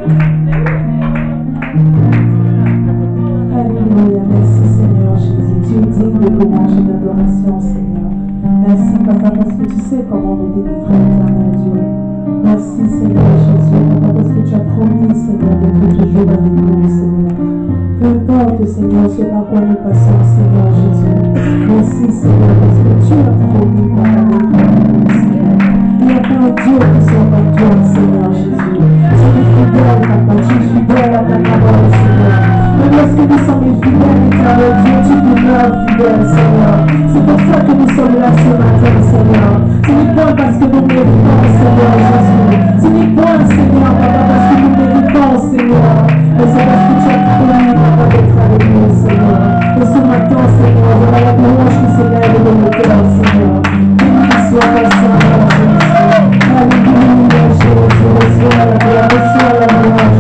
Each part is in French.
Alléluia, merci Seigneur Jésus. Tu es digne de louange et d'adoration, Seigneur. Merci Papa parce que tu sais comment nous délivrer, éternel Dieu. Merci Seigneur Jésus, Papa parce que tu as promis, Seigneur, d'être toujours avec nous, Seigneur. Peu importe, Seigneur, ce par quoi nous passons, Seigneur Jésus. Merci Seigneur parce que tu as promis, Papa, d'être avec nous, Seigneur. Il n'y a pas un Dieu qui soit pas toi, Seigneur Jésus. Tu es fidèle, Papa, tu es fidèle à ta parole, Seigneur. Même lorsque nous sommes infidèles, éternel Dieu, tu demeures fidèle, Seigneur. C'est pour ça que nous sommes là ce matin, Seigneur. Ce n'est pas parce que nous méritons, Seigneur Jésus. Ce n'est pas, Seigneur, Papa, parce que nous méritons, Seigneur. Mais c'est parce que tu as promis, Papa, d'être avec nous, Seigneur. Et ce matin, Seigneur, voilà la louange qui s'élève de nos cœurs, Seigneur. Béni soit ta Seigneur Jésus. Alléluia, Jésus. Reçois la gloire, reçois la louange.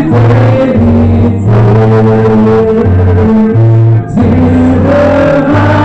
Tu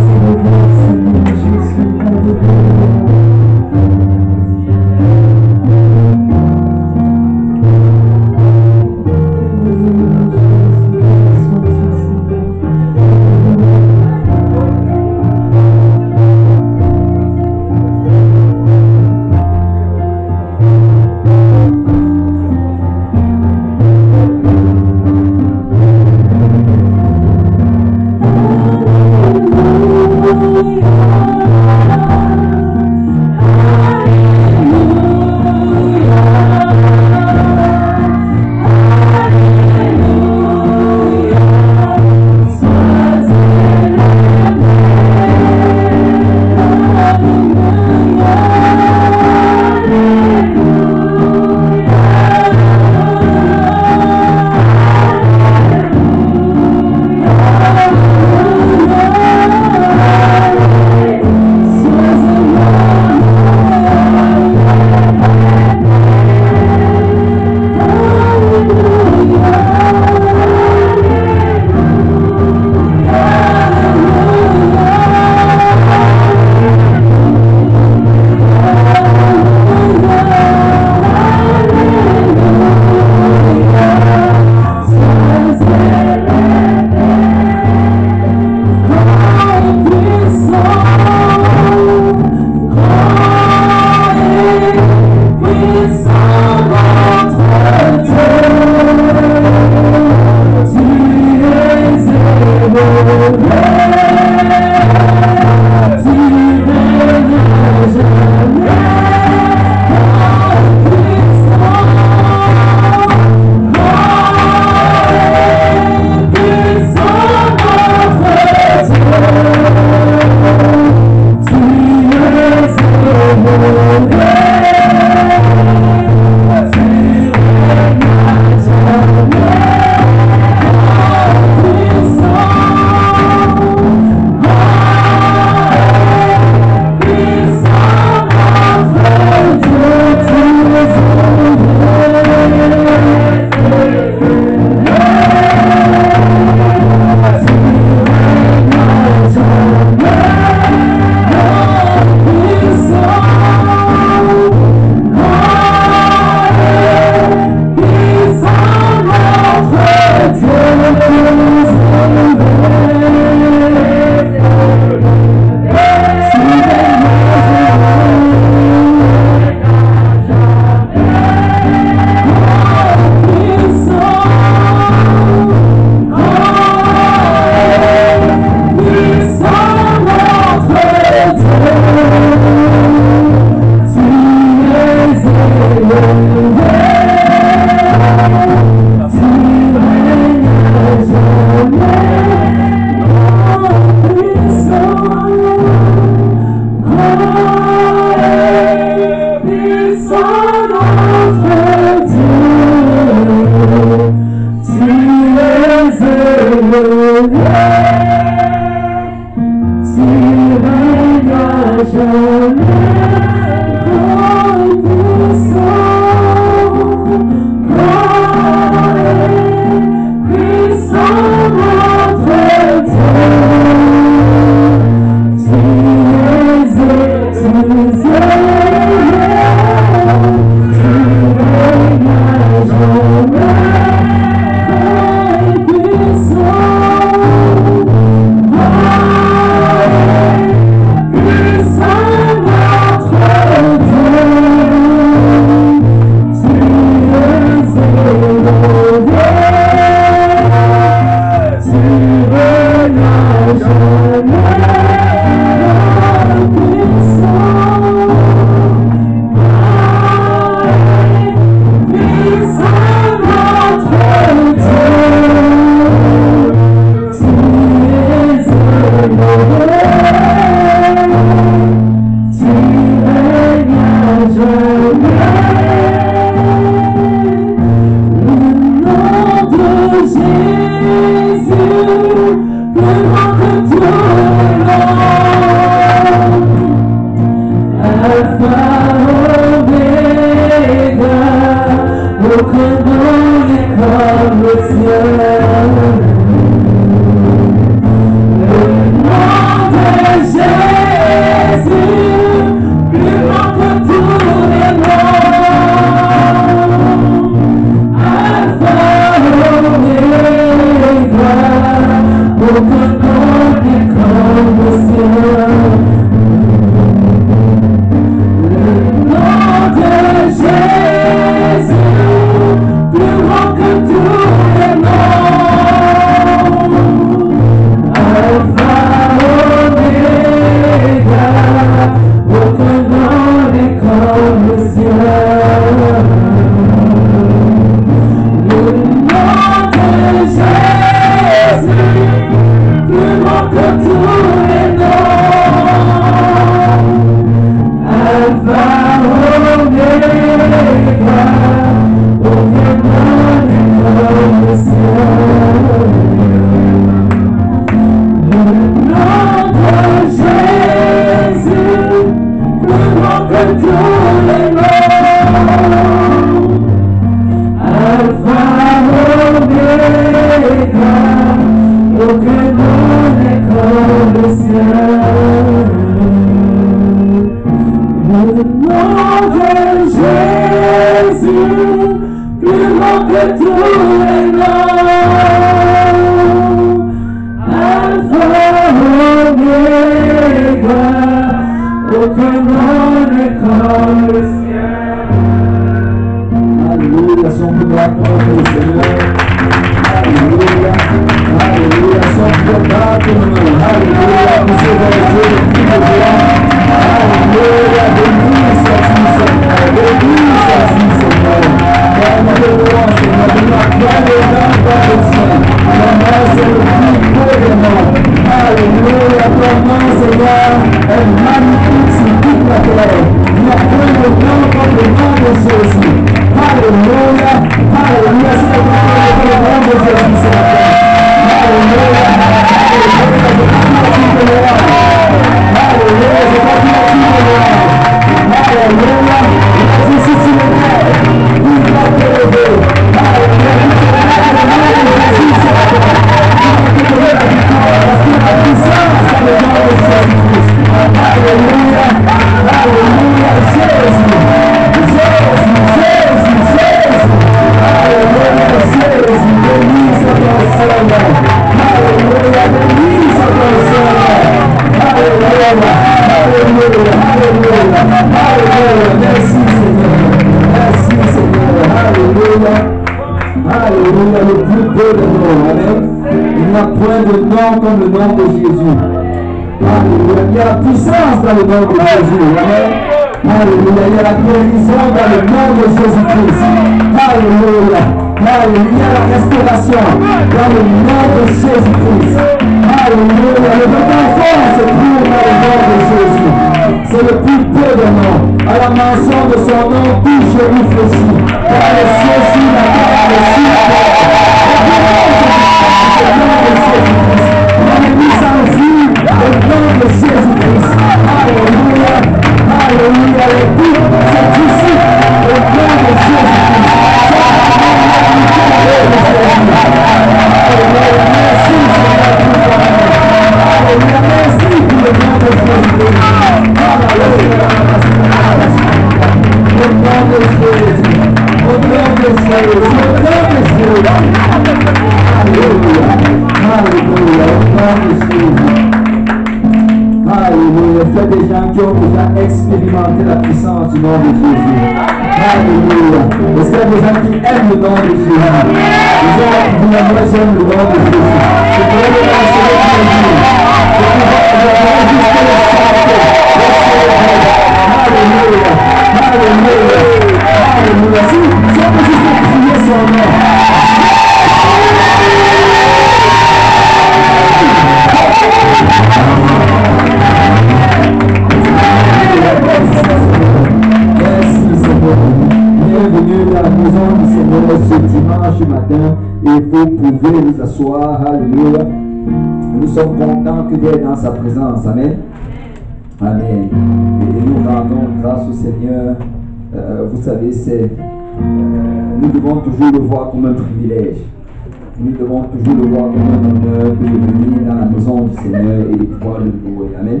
nous sommes contents que d'être dans sa présence. Amen. Amen. Et nous rendons grâce au Seigneur. Vous savez, nous devons toujours le voir comme un privilège. Nous devons toujours le voir comme un honneur que de venir dans la maison du Seigneur et de pouvoir le louer. Amen.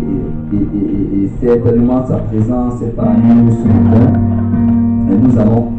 Et certainement sa présence est parmi nous ce matin. Et nous allons